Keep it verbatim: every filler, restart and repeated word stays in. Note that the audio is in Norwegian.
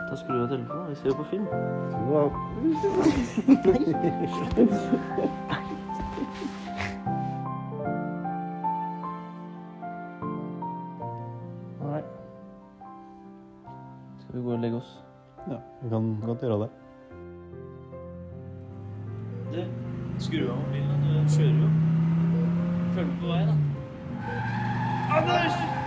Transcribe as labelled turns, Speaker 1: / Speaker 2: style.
Speaker 1: Da skrur du av telefonen, vi ser jo på film.
Speaker 2: Skru av.
Speaker 1: Nei. Skal vi gå og legge oss?
Speaker 2: Ja, vi kan godt gjøre det.
Speaker 1: Du, skru av mobilen, du kjører jo. Følg med på vei, da. Anders!